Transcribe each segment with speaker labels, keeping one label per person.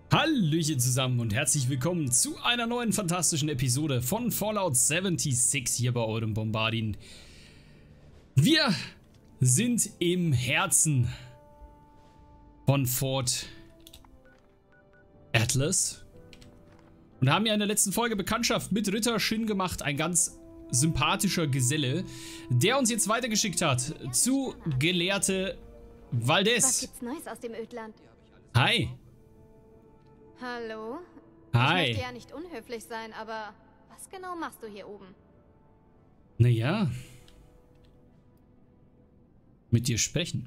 Speaker 1: Hallöchen zusammen und herzlich willkommen zu einer neuen fantastischen Episode von Fallout 76 hier bei eurem Bombardin. Wir sind im Herzen von Fort Atlas und haben ja in der letzten Folge Bekanntschaft mit Ritter Shin gemacht, ein ganz sympathischer Geselle, der uns jetzt weitergeschickt hat zu Gelehrte Valdez.
Speaker 2: Was gibt's Neues aus dem Ödland?
Speaker 1: Hi.
Speaker 2: Hallo?
Speaker 1: Hi.
Speaker 2: Ich möchte ja nicht unhöflich sein, aber was genau machst du hier oben?
Speaker 1: Naja. Mit dir sprechen.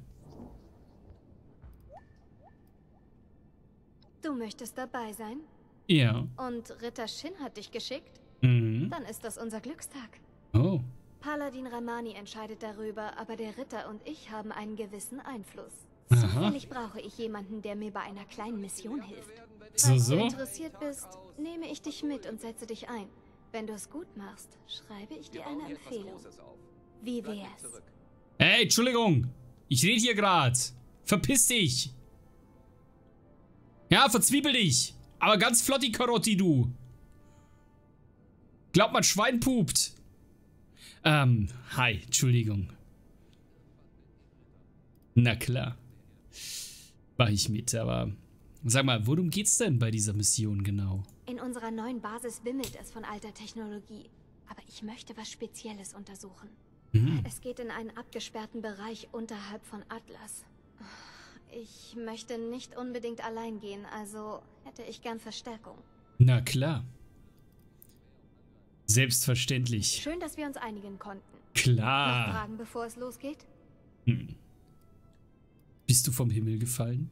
Speaker 2: Du möchtest dabei sein?
Speaker 1: Ja.
Speaker 2: Und Ritter Shin hat dich geschickt?
Speaker 1: Mhm.
Speaker 2: Dann ist das unser Glückstag.
Speaker 1: Oh.
Speaker 2: Paladin Ramani entscheidet darüber, aber der Ritter und ich haben einen gewissen Einfluss.
Speaker 1: Aha.
Speaker 2: Zufällig brauche ich jemanden, der mir bei einer kleinen Mission hilft.
Speaker 1: So,
Speaker 2: Falls du
Speaker 1: so.
Speaker 2: interessiert bist, nehme ich dich mit und setze dich ein. Wenn du es gut machst, schreibe ich dir eine Empfehlung. Wie wär's?
Speaker 1: Hey, Entschuldigung. Ich rede hier gerade. Verpiss dich. Ja, verzwiebel dich. Aber ganz flott die Karotti, du. Glaub mal, Schwein pupt. Hi, Entschuldigung. Na klar. Mach ich mit, aber sag mal, worum geht's denn bei dieser Mission genau?
Speaker 2: In unserer neuen Basis wimmelt es von alter Technologie. Aber ich möchte was Spezielles untersuchen. Es geht in einen abgesperrten Bereich unterhalb von Atlas. Ich möchte nicht unbedingt allein gehen, also hätte ich gern Verstärkung.
Speaker 1: Na klar. Selbstverständlich.
Speaker 2: Schön, dass wir uns einigen konnten. Noch
Speaker 1: Klar.
Speaker 2: Fragen, bevor es losgeht?
Speaker 1: Bist du vom Himmel gefallen?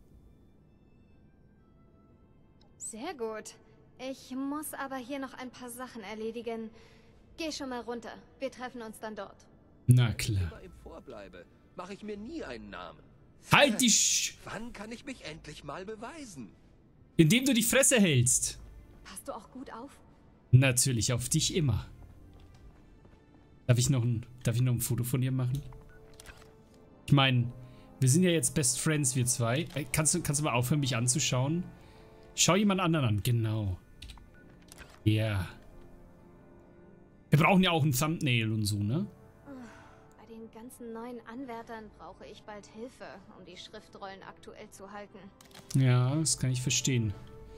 Speaker 2: Sehr gut. Ich muss aber hier noch ein paar Sachen erledigen. Geh schon mal runter. Wir treffen uns dann dort.
Speaker 1: Na klar.
Speaker 3: Immer im Vorbleibe, mache ich mir nie einen Namen.
Speaker 1: Halt die
Speaker 3: Wann kann ich mich endlich mal beweisen?
Speaker 1: Indem du die Fresse hältst.
Speaker 2: Passt du auch gut auf?
Speaker 1: Natürlich, auf dich immer. Darf ich noch ein Foto von dir machen? Ich meine, wir sind ja jetzt Best Friends, wir zwei. Kannst du mal aufhören, mich anzuschauen? Schau jemand anderen an, genau. Ja. Wir brauchen ja auch ein Thumbnail und so, ne?
Speaker 2: Bei den ganzen neuen Anwärtern brauche ich bald Hilfe, um die Schriftrollen aktuell zu halten.
Speaker 1: Ja, das kann ich verstehen.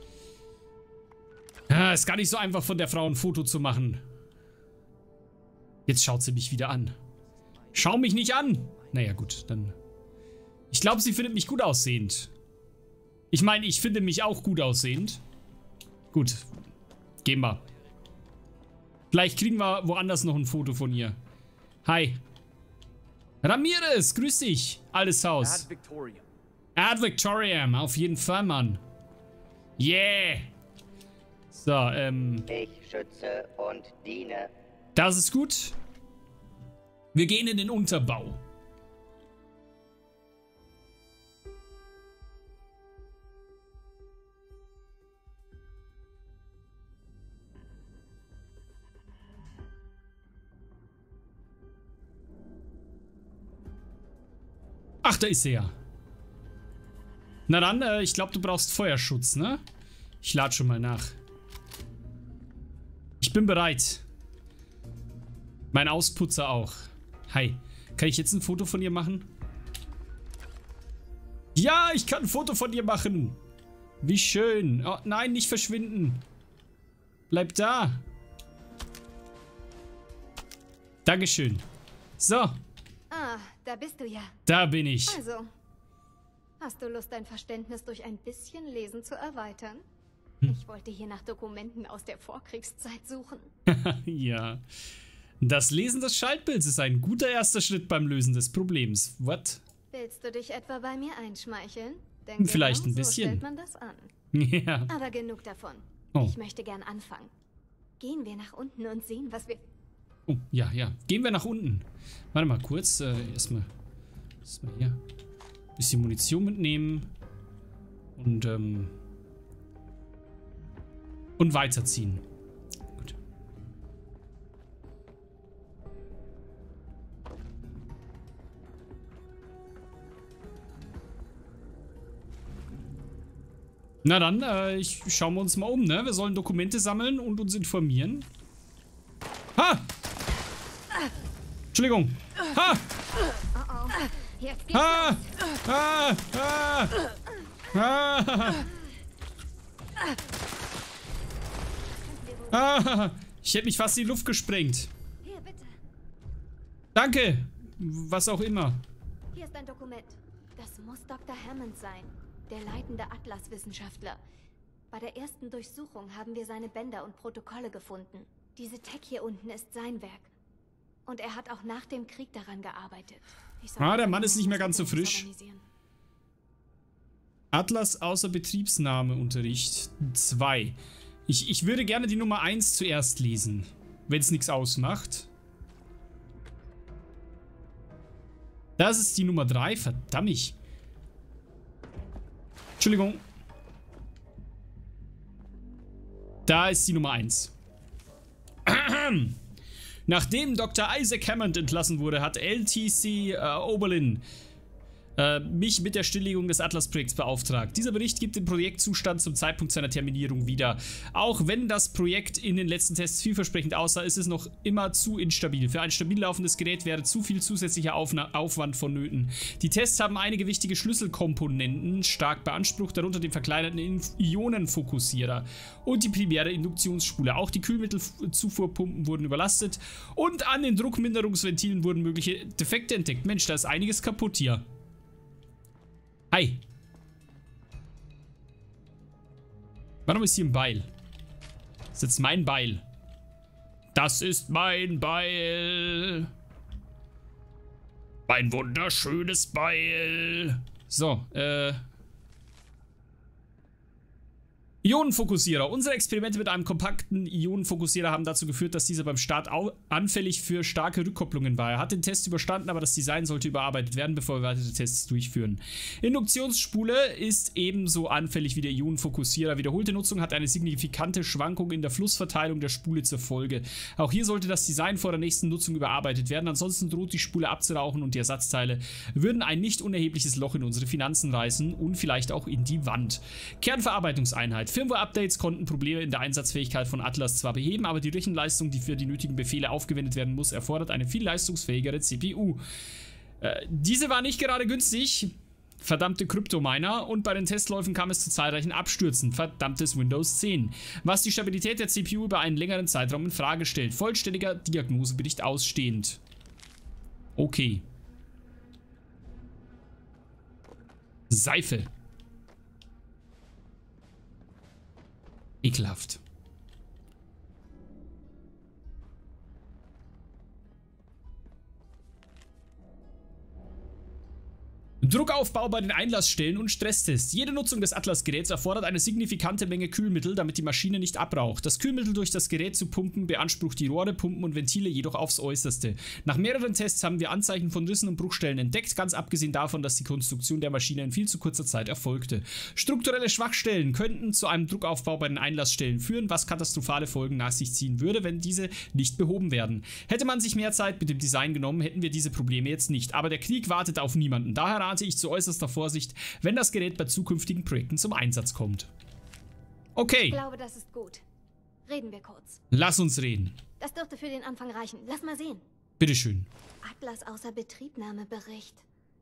Speaker 1: Ja, ist gar nicht so einfach, von der Frau ein Foto zu machen. Jetzt schaut sie mich wieder an. Schau mich nicht an! Naja, gut, dann... Ich glaube, sie findet mich gut aussehend. Ich meine, ich finde mich auch gut aussehend. Gut. Gehen wir. Vielleicht kriegen wir woanders noch ein Foto von ihr. Hi. Ramirez, grüß dich. Altes Haus. Ad Victoriam, auf jeden Fall, Mann. Yeah. So,
Speaker 4: Ich schütze und diene.
Speaker 1: das ist gut. Wir gehen in den Unterbau. Ach, da ist sie ja. Na dann, ich glaube, du brauchst Feuerschutz, ne? Ich lade schon mal nach. Ich bin bereit. Mein Ausputzer auch. Hi. Kann ich jetzt ein Foto von dir machen? Ja, ich kann ein Foto von dir machen. Wie schön. Oh, nein, nicht verschwinden. Bleib da. Dankeschön. So,
Speaker 2: Ah, da bist du ja.
Speaker 1: da bin ich.
Speaker 2: Also, hast du Lust, dein Verständnis durch ein bisschen Lesen zu erweitern? Ich wollte hier nach Dokumenten aus der Vorkriegszeit suchen.
Speaker 1: Ja. Das Lesen des Schaltbilds ist ein guter erster Schritt beim Lösen des Problems. What?
Speaker 2: Willst du dich etwa bei mir einschmeicheln? Denn
Speaker 1: Vielleicht
Speaker 2: genau
Speaker 1: ein bisschen.
Speaker 2: So stellt man das an.
Speaker 1: Ja.
Speaker 2: Aber genug davon.
Speaker 1: Oh.
Speaker 2: Ich möchte gern anfangen. Gehen wir nach unten und sehen, was wir...
Speaker 1: Oh, ja, ja. Gehen wir nach unten. Warte mal kurz. Erstmal hier. Bisschen Munition mitnehmen. Und weiterziehen. Gut. Na dann, schauen wir uns mal um, ne? Wir sollen Dokumente sammeln und uns informieren. Ha! Entschuldigung. Ha!
Speaker 2: Jetzt geht's
Speaker 1: Ha! Ha! Ha! Ha! Ah, ich hätte mich fast in die Luft gesprengt.
Speaker 2: Hier, bitte.
Speaker 1: Danke. Was auch immer.
Speaker 2: Hier ist ein Dokument. Das muss Dr. Hammond sein, der leitende Atlas-Wissenschaftler. Bei der ersten Durchsuchung haben wir seine Bänder und Protokolle gefunden. Diese Tech hier unten ist sein Werk. Und er hat auch nach dem Krieg daran gearbeitet.
Speaker 1: Der Mann ist nicht mehr ganz so frisch. Atlas Außerbetriebsnahmeunterricht 2. Ich würde gerne die Nummer 1 zuerst lesen, wenn es nichts ausmacht. Das ist die Nummer 3, verdammt. Entschuldigung. Da ist die Nummer 1. Nachdem Dr. Isaac Hammond entlassen wurde, hat LTC Oberlin mich mit der Stilllegung des Atlas-Projekts beauftragt. Dieser Bericht gibt den Projektzustand zum Zeitpunkt seiner Terminierung wieder. Auch wenn das Projekt in den letzten Tests vielversprechend aussah, ist es noch immer zu instabil. Für ein stabil laufendes Gerät wäre zu viel zusätzlicher Aufwand vonnöten. Die Tests haben einige wichtige Schlüsselkomponenten stark beansprucht, darunter den verkleinerten Ionenfokussierer und die primäre Induktionsspule. Auch die Kühlmittelzufuhrpumpen wurden überlastet und an den Druckminderungsventilen wurden mögliche Defekte entdeckt. Mensch, da ist einiges kaputt hier. Hi. Warum ist hier ein Beil? Das ist jetzt mein Beil. Das ist mein Beil. Mein wunderschönes Beil. So, Ionenfokussierer. Unsere Experimente mit einem kompakten Ionenfokussierer haben dazu geführt, dass dieser beim Start anfällig für starke Rückkopplungen war. Er hat den Test überstanden, aber das Design sollte überarbeitet werden, bevor wir weitere Tests durchführen. Induktionsspule ist ebenso anfällig wie der Ionenfokussierer. Wiederholte Nutzung hat eine signifikante Schwankung in der Flussverteilung der Spule zur Folge. Auch hier sollte das Design vor der nächsten Nutzung überarbeitet werden, ansonsten droht die Spule abzurauchen und die Ersatzteile würden ein nicht unerhebliches Loch in unsere Finanzen reißen und vielleicht auch in die Wand. Kernverarbeitungseinheit. Firmware-Updates konnten Probleme in der Einsatzfähigkeit von Atlas zwar beheben, aber die Rechenleistung, die für die nötigen Befehle aufgewendet werden muss, erfordert eine viel leistungsfähigere CPU. Diese war nicht gerade günstig. Verdammte Kryptominer, und bei den Testläufen kam es zu zahlreichen Abstürzen. Verdammtes Windows 10. Was die Stabilität der CPU über einen längeren Zeitraum in Frage stellt. Vollständiger Diagnosebericht ausstehend. Okay. Seife. Ekelhaft. Druckaufbau bei den Einlassstellen und Stresstests. Jede Nutzung des Atlas-Geräts erfordert eine signifikante Menge Kühlmittel, damit die Maschine nicht abraucht. Das Kühlmittel durch das Gerät zu pumpen beansprucht die Rohre, Pumpen und Ventile jedoch aufs Äußerste. Nach mehreren Tests haben wir Anzeichen von Rissen und Bruchstellen entdeckt, ganz abgesehen davon, dass die Konstruktion der Maschine in viel zu kurzer Zeit erfolgte. Strukturelle Schwachstellen könnten zu einem Druckaufbau bei den Einlassstellen führen, was katastrophale Folgen nach sich ziehen würde, wenn diese nicht behoben werden. Hätte man sich mehr Zeit mit dem Design genommen, hätten wir diese Probleme jetzt nicht. Aber der Krieg wartet auf niemanden. Daher rate ich zu äußerster Vorsicht, wenn das Gerät bei zukünftigen Projekten zum Einsatz kommt. Okay.
Speaker 2: Ich glaube, das ist gut. Reden wir kurz.
Speaker 1: Lass uns reden.
Speaker 2: Das dürfte für den Anfang reichen. Lass mal sehen.
Speaker 1: Bitteschön.
Speaker 2: Atlas Außerbetriebnahmebericht.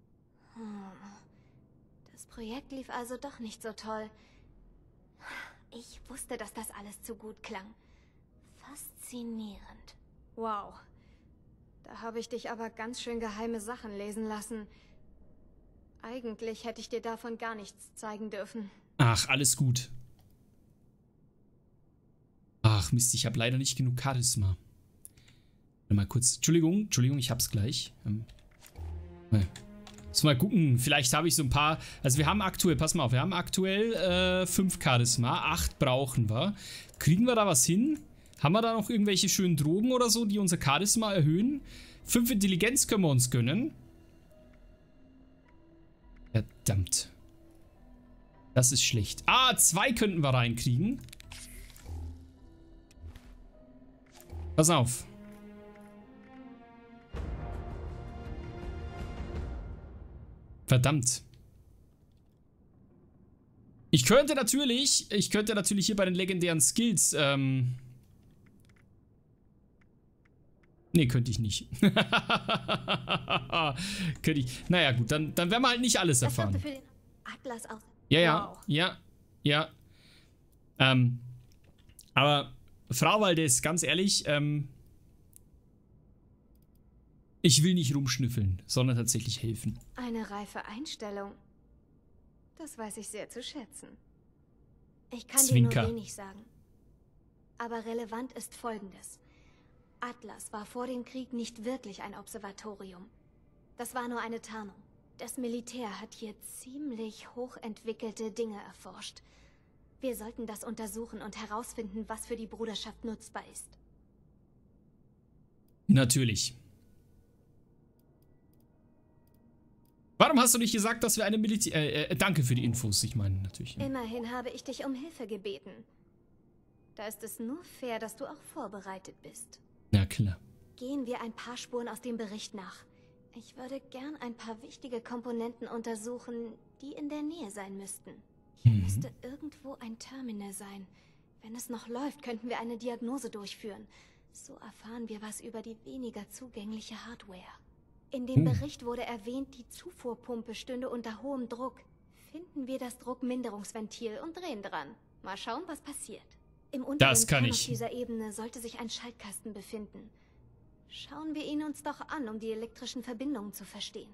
Speaker 2: Das Projekt lief also doch nicht so toll. Ich wusste, dass das alles zu gut klang. Faszinierend. Wow. Da habe ich dich aber ganz schön geheime Sachen lesen lassen. Eigentlich hätte ich dir davon gar nichts zeigen dürfen.
Speaker 1: Ach, alles gut. Ach, Mist, ich habe leider nicht genug Charisma. Mal kurz. Entschuldigung, ich hab's gleich. Muss mal gucken, vielleicht habe ich so ein paar. Also wir haben aktuell, pass mal auf, wir haben aktuell 5 Charisma, 8 brauchen wir. Kriegen wir da was hin? Haben wir da noch irgendwelche schönen Drogen oder so, die unser Charisma erhöhen? 5 Intelligenz können wir uns gönnen. Verdammt. Das ist schlecht. Ah, 2 könnten wir reinkriegen. Pass auf. Ich könnte natürlich hier bei den legendären Skills, nee, könnte ich nicht. Könnte ich. Naja, gut, dann werden wir halt nicht alles erfahren.
Speaker 2: Das für den Atlas aus.
Speaker 1: Ja,
Speaker 2: Wow.
Speaker 1: ja. Aber Frau Valdez, ganz ehrlich, ich will nicht rumschnüffeln, sondern tatsächlich helfen.
Speaker 2: Eine reife Einstellung. Das weiß ich sehr zu schätzen. Ich kann
Speaker 1: Zwinker.
Speaker 2: dir nur wenig sagen. Aber relevant ist Folgendes. Atlas war vor dem Krieg nicht wirklich ein Observatorium. Das war nur eine Tarnung. Das Militär hat hier ziemlich hochentwickelte Dinge erforscht. Wir sollten das untersuchen und herausfinden, was für die Bruderschaft nutzbar ist.
Speaker 1: Natürlich. Warum hast du nicht gesagt, dass wir eine danke für die Infos, ich meine natürlich. Ja.
Speaker 2: Immerhin habe ich dich um Hilfe gebeten. Da ist es nur fair, dass du auch vorbereitet bist.
Speaker 1: Ja, klar.
Speaker 2: Gehen wir ein paar Spuren aus dem Bericht nach. Ich würde gern ein paar wichtige Komponenten untersuchen, die in der Nähe sein müssten. Hier müsste irgendwo ein Terminal sein. Wenn es noch läuft, könnten wir eine Diagnose durchführen. So erfahren wir was über die weniger zugängliche Hardware. In dem Bericht wurde erwähnt, die Zufuhrpumpe stünde unter hohem Druck. Finden wir das Druckminderungsventil und drehen dran. Mal schauen, was passiert. Im unteren Kern auf dieser Ebene sollte sich ein Schaltkasten befinden. Schauen wir ihn uns doch an, um die elektrischen Verbindungen zu verstehen.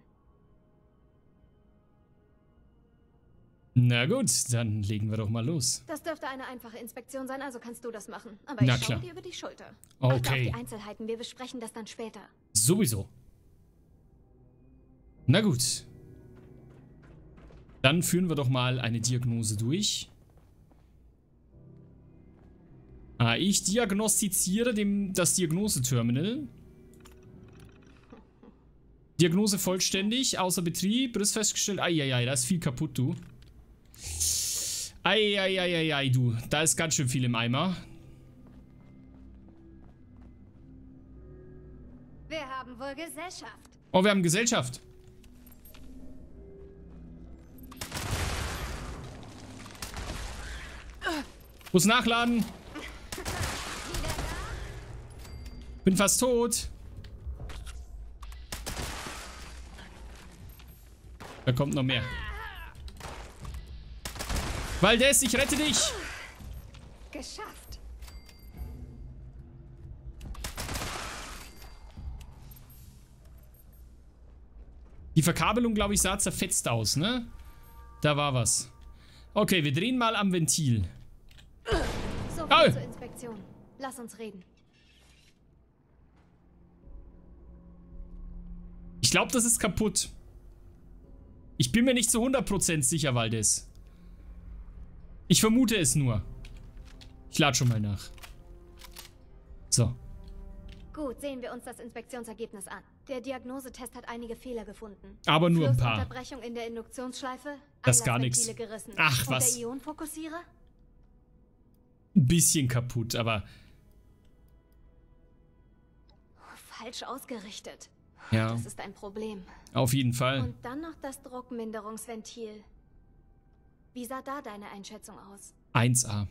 Speaker 1: Na gut, dann legen wir doch mal los.
Speaker 2: Das dürfte eine einfache Inspektion sein, also kannst du das machen. Aber ich schaue dir über die Schulter. Achte auf die Einzelheiten, wir besprechen das dann später.
Speaker 1: Sowieso. Na gut. Dann führen wir doch mal eine Diagnose durch. Ich diagnostiziere das Diagnoseterminal. Diagnose vollständig, außer Betrieb. Ist festgestellt. Eieiei, da ist viel kaputt, du. Eieiei, du. Da ist ganz schön viel im Eimer.
Speaker 2: Wir haben wohl Gesellschaft.
Speaker 1: Oh, wir haben Gesellschaft. Muss nachladen. Bin fast tot. Da kommt noch mehr. Valdez, ich rette dich.
Speaker 2: Geschafft.
Speaker 1: Die Verkabelung, glaube ich, sah zerfetzt aus, ne? Da war was. Okay, wir drehen mal am Ventil.
Speaker 2: So viel zur Inspektion. Lass uns reden.
Speaker 1: Ich glaube, das ist kaputt. Ich bin mir nicht zu 100% sicher, Valdez. Ich vermute es nur. Ich lade schon mal nach. So.
Speaker 2: Gut, sehen wir uns das Inspektionsergebnis an. Der Diagnosetest hat einige Fehler gefunden.
Speaker 1: Aber nur ein paar.
Speaker 2: Unterbrechung in der Induktionsschleife.
Speaker 1: Das ist gar nichts.
Speaker 2: Gerissen.
Speaker 1: Ach,
Speaker 2: und
Speaker 1: was.
Speaker 2: Der Ionenfokussierer?
Speaker 1: Ein bisschen kaputt, aber...
Speaker 2: Falsch ausgerichtet.
Speaker 1: Ja.
Speaker 2: Das ist ein Problem.
Speaker 1: Auf jeden Fall.
Speaker 2: Und dann noch das Druckminderungsventil. Wie sah da deine Einschätzung aus?
Speaker 1: 1A.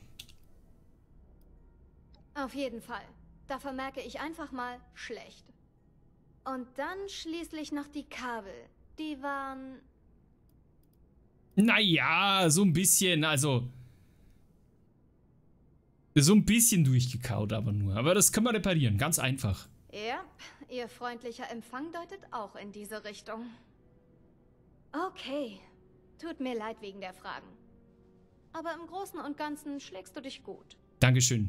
Speaker 2: Auf jeden Fall. Da vermerke ich einfach mal schlecht. Und dann schließlich noch die Kabel. Die waren...
Speaker 1: Naja, so ein bisschen, also... So ein bisschen durchgekaut aber nur. Aber das können wir reparieren, ganz einfach.
Speaker 2: Ja, ihr freundlicher Empfang deutet auch in diese Richtung. Okay, tut mir leid wegen der Fragen. Aber im Großen und Ganzen schlägst du dich gut.
Speaker 1: Dankeschön.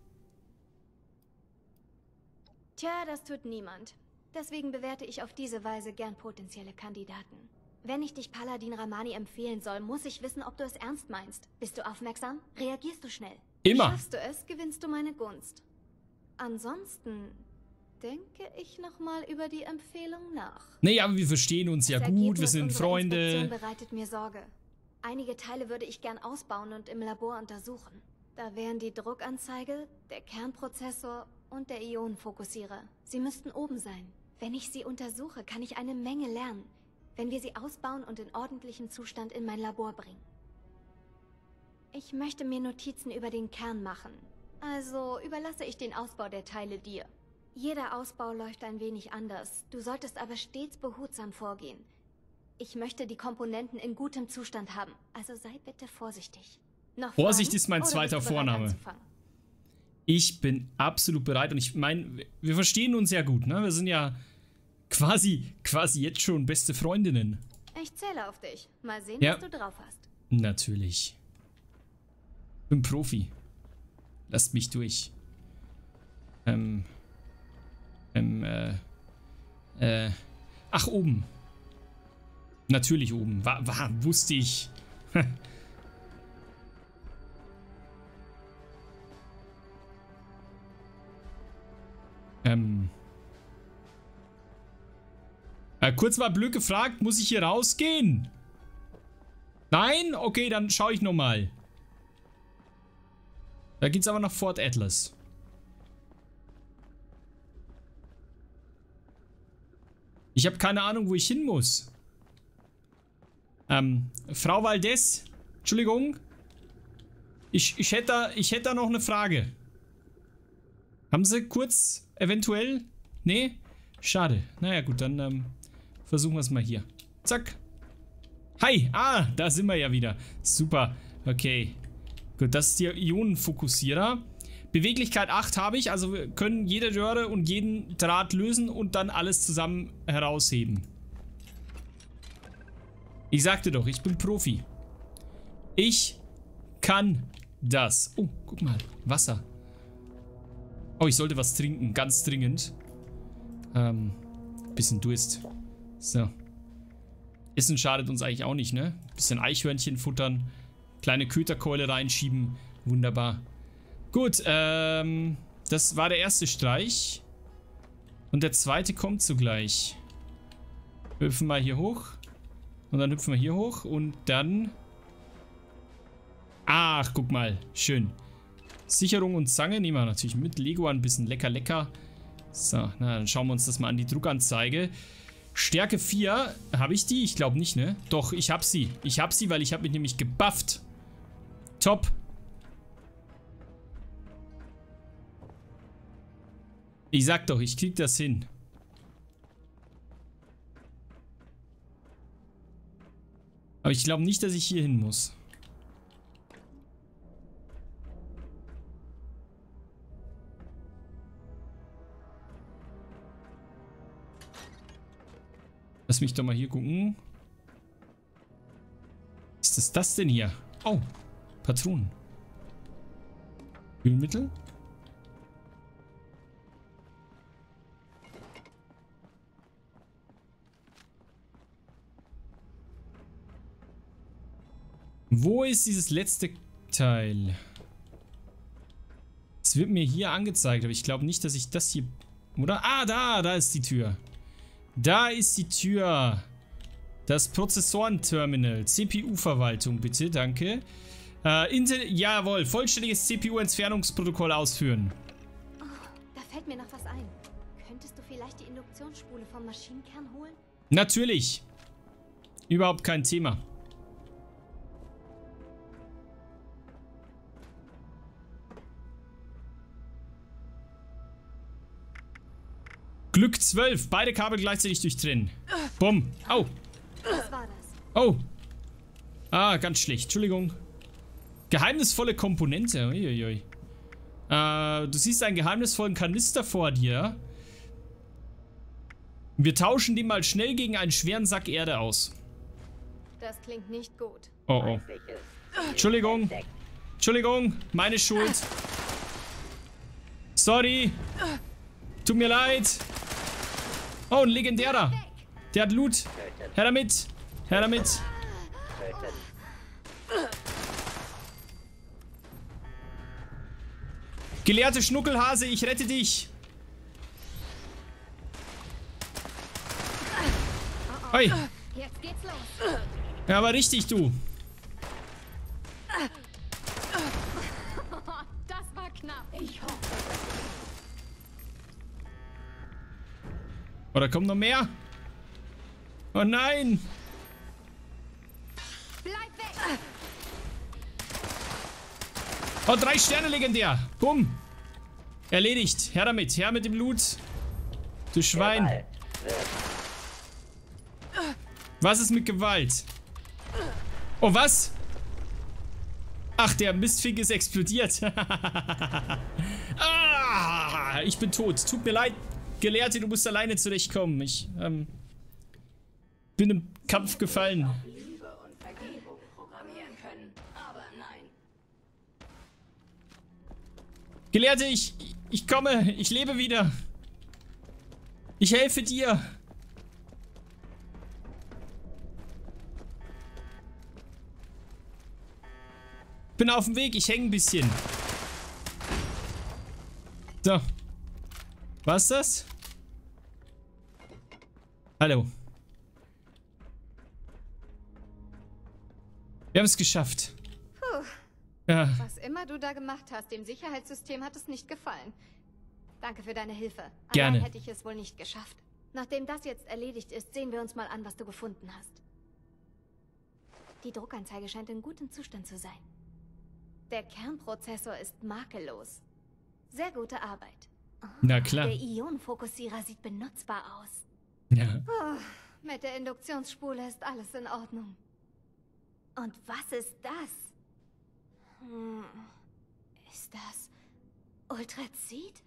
Speaker 2: Tja, das tut niemand. Deswegen bewerte ich auf diese Weise gern potenzielle Kandidaten. Wenn ich dich Paladin Ramani empfehlen soll, muss ich wissen, ob du es ernst meinst. Bist du aufmerksam? Reagierst du schnell?
Speaker 1: Immer.
Speaker 2: Schaffst du es, gewinnst du meine Gunst. Ansonsten denke ich nochmal über die Empfehlung nach.
Speaker 1: Nee, aber wir verstehen uns ja gut, wir sind Freunde.
Speaker 2: Inspektion bereitet mir Sorge. Einige Teile würde ich gern ausbauen und im Labor untersuchen. Da wären die Druckanzeige, der Kernprozessor und der Ionenfokussierer. Sie müssten oben sein. Wenn ich sie untersuche, kann ich eine Menge lernen, wenn wir sie ausbauen und in ordentlichem Zustand in mein Labor bringen. Ich möchte mir Notizen über den Kern machen. Also überlasse ich den Ausbau der Teile dir. Jeder Ausbau läuft ein wenig anders. Du solltest aber stets behutsam vorgehen. Ich möchte die Komponenten in gutem Zustand haben. Also sei bitte vorsichtig. Noch
Speaker 1: Vorsicht
Speaker 2: Fragen?
Speaker 1: ist mein
Speaker 2: Oder
Speaker 1: zweiter
Speaker 2: bist du bereit
Speaker 1: Vorname.
Speaker 2: anzufangen?
Speaker 1: Ich bin absolut bereit und ich meine, wir verstehen uns ja gut, ne? Wir sind ja quasi jetzt schon beste Freundinnen.
Speaker 2: Ich zähle auf dich. Mal sehen,
Speaker 1: Ja.
Speaker 2: was du drauf hast.
Speaker 1: Natürlich. Bin Profi. Lasst mich durch. Ach, oben. Natürlich oben. Wusste ich. Kurz mal blöd gefragt, muss ich hier rausgehen? Nein? Okay, dann schaue ich nochmal. Da geht's aber nach Fort Atlas. Ich habe keine Ahnung, wo ich hin muss. Frau Valdez, Entschuldigung. Ich hätte da noch eine Frage. Haben Sie kurz, eventuell? Nee? Schade. Naja, gut, dann versuchen wir es mal hier. Zack. Hi. Ah, da sind wir ja wieder. Super. Okay. Gut, das ist der Ionenfokussierer. Beweglichkeit 8 habe ich, also wir können jede Röhre und jeden Draht lösen und dann alles zusammen herausheben. Ich sagte doch, ich bin Profi. Ich kann das. Oh, guck mal, Wasser. Oh, ich sollte was trinken, ganz dringend. Bisschen Durst. So. Essen schadet uns eigentlich auch nicht, ne? Bisschen Eichhörnchen futtern. Kleine Köterkeule reinschieben. Wunderbar. Gut, das war der erste Streich. Und der zweite kommt zugleich. Wir hüpfen mal hier hoch. Und dann hüpfen wir hier hoch. Und dann... Ach, guck mal. Schön. Sicherung und Zange nehmen wir natürlich mit. Lego ein bisschen lecker. So, na, dann schauen wir uns das mal an. Die Druckanzeige. Stärke 4. Habe ich die? Ich glaube nicht, ne? Doch, ich habe sie. Ich habe sie, weil ich habe mich nämlich gebufft. Top. Ich sag doch, ich krieg das hin. Aber ich glaube nicht, dass ich hier hin muss. Lass mich doch mal hier gucken. Was ist das denn hier? Oh, Patronen. Kühlmittel? Wo ist dieses letzte Teil? Es wird mir hier angezeigt, aber ich glaube nicht, dass ich das hier... Oder? Ah, da ist die Tür. Da ist die Tür. Das Prozessorenterminal. CPU-Verwaltung, bitte, danke. Jawohl, vollständiges CPU-Entfernungsprotokoll ausführen.
Speaker 2: Oh, da fällt mir noch was ein. Könntest du vielleicht die Induktionsspule vom Maschinenkern holen?
Speaker 1: Natürlich. Überhaupt kein Thema. Glück 12. Beide Kabel gleichzeitig durchtrennen. Bumm. Au.
Speaker 2: Was war das?
Speaker 1: Oh. Ah, ganz schlecht. Entschuldigung. Geheimnisvolle Komponente. Uiuiui. Du siehst einen geheimnisvollen Kanister vor dir. Wir tauschen den mal schnell gegen einen schweren Sack Erde aus.
Speaker 2: Das klingt nicht gut.
Speaker 1: Oh, oh. Entschuldigung. Entschuldigung. Meine Schuld. Sorry. Tut mir leid. Oh, ein legendärer. Der hat Loot. Her damit. Her damit. Gelehrte Schnuckelhase, ich rette dich. Oi.
Speaker 2: Jetzt geht's los.
Speaker 1: Ja, aber richtig, du.
Speaker 2: Das war knapp. Ich hoffe.
Speaker 1: Oh, da kommt noch mehr. Oh nein.
Speaker 2: Bleib weg.
Speaker 1: Oh, 3 Sterne legendär. Bumm. Erledigt. Her damit. Her mit dem Loot. Du Schwein. Was ist mit Gewalt? Oh, was? Ach, der Mistfink ist explodiert. Ah, ich bin tot. Tut mir leid, Gelehrte, du musst alleine zurechtkommen. Ich bin im Kampf gefallen. Gelehrte, ich komme. Ich lebe wieder. Ich helfe dir. Bin auf dem Weg, ich hänge ein bisschen. So. Was ist das? Hallo. Wir haben es geschafft.
Speaker 2: Puh.
Speaker 1: Ja.
Speaker 2: Was immer du da gemacht hast, dem Sicherheitssystem hat es nicht gefallen. Danke für deine Hilfe.
Speaker 1: Gerne.
Speaker 2: Allein hätte ich es wohl nicht geschafft. Nachdem das jetzt erledigt ist, sehen wir uns mal an, was du gefunden hast. Die Druckanzeige scheint in gutem Zustand zu sein. Der Kernprozessor ist makellos. Sehr gute Arbeit.
Speaker 1: Na klar.
Speaker 2: Der Ionenfokussierer sieht benutzbar aus.
Speaker 1: Ja.
Speaker 2: Mit der Induktionsspule ist alles in Ordnung. Und was ist das? Ist das Ultrazid?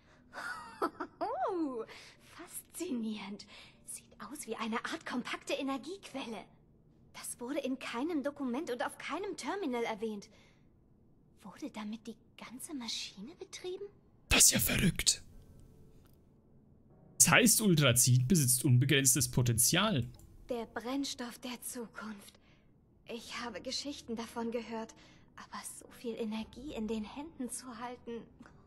Speaker 2: Faszinierend. Sieht aus wie eine Art kompakte Energiequelle. Das wurde in keinem Dokument und auf keinem Terminal erwähnt. Wurde damit die ganze Maschine betrieben?
Speaker 1: Das ist ja verrückt. Das heißt, Ultrazid besitzt unbegrenztes Potenzial.
Speaker 2: Der Brennstoff der Zukunft. Ich habe Geschichten davon gehört, aber so viel Energie in den Händen zu halten...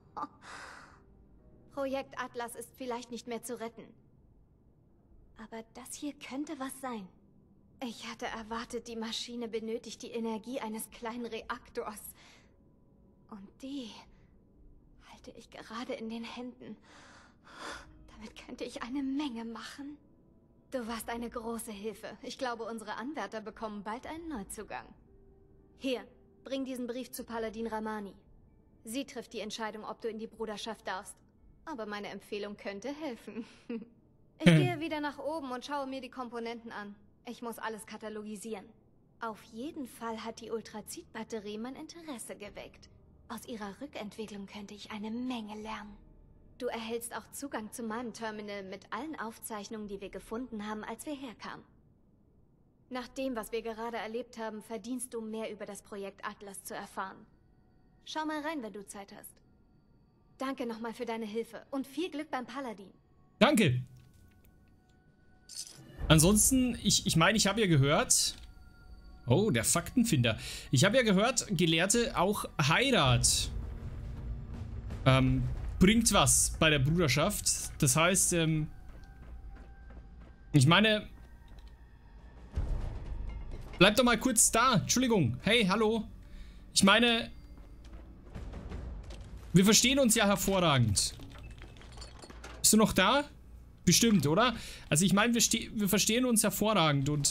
Speaker 2: Projekt Atlas ist vielleicht nicht mehr zu retten. Aber das hier könnte was sein. Ich hatte erwartet, die Maschine benötigt die Energie eines kleinen Reaktors. Und die halte ich gerade in den Händen. Damit könnte ich eine Menge machen. Du warst eine große Hilfe. Ich glaube, unsere Anwärter bekommen bald einen Neuzugang. Hier, bring diesen Brief zu Paladin Ramani. Sie trifft die Entscheidung, ob du in die Bruderschaft darfst. Aber meine Empfehlung könnte helfen. Ich gehe wieder nach oben und schaue mir die Komponenten an. Ich muss alles katalogisieren. Auf jeden Fall hat die Ultrazid-Batterie mein Interesse geweckt. Aus ihrer Rückentwicklung könnte ich eine Menge lernen. Du erhältst auch Zugang zu meinem Terminal mit allen Aufzeichnungen, die wir gefunden haben, als wir herkamen. Nach dem, was wir gerade erlebt haben, verdienst du mehr über das Projekt Atlas zu erfahren. Schau mal rein, wenn du Zeit hast. Danke nochmal für deine Hilfe und viel Glück beim Paladin.
Speaker 1: Danke. Ansonsten, ich meine, ich habe ja gehört... Oh, der Faktenfinder. Ich habe ja gehört, Gelehrte, auch Heirat bringt was bei der Bruderschaft. Das heißt, ich meine... Bleib doch mal kurz da. Entschuldigung. Hey, hallo. Ich meine... Wir verstehen uns ja hervorragend. Bist du noch da? Bestimmt, oder? Also ich meine, wir verstehen uns hervorragend und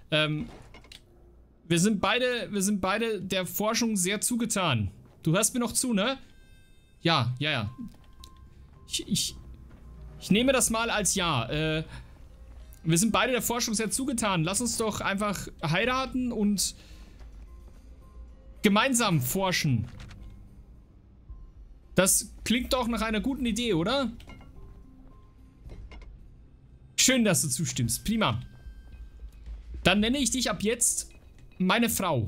Speaker 1: wir sind beide der Forschung sehr zugetan. Du hörst mir noch zu, ne? Ja. Ich nehme das mal als Ja. Wir sind beide der Forschung sehr zugetan. Lass uns doch einfach heiraten und gemeinsam forschen. Das klingt doch nach einer guten Idee, oder? Schön, dass du zustimmst. Prima. Dann nenne ich dich ab jetzt meine Frau.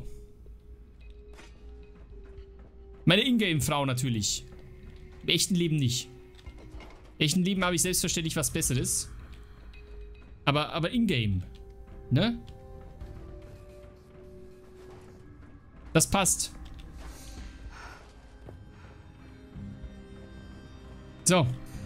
Speaker 1: Meine Ingame-Frau natürlich. Im echten Leben nicht. Im echten Leben habe ich selbstverständlich was Besseres. Aber Ingame. Ne? Das passt. So.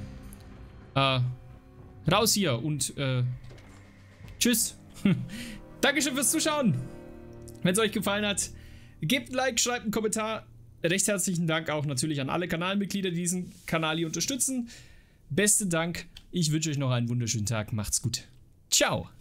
Speaker 1: Raus hier und tschüss. Dankeschön fürs Zuschauen. Wenn es euch gefallen hat, gebt ein Like, schreibt einen Kommentar. Recht herzlichen Dank auch natürlich an alle Kanalmitglieder, die diesen Kanal hier unterstützen. Besten Dank. Ich wünsche euch noch einen wunderschönen Tag. Macht's gut. Ciao.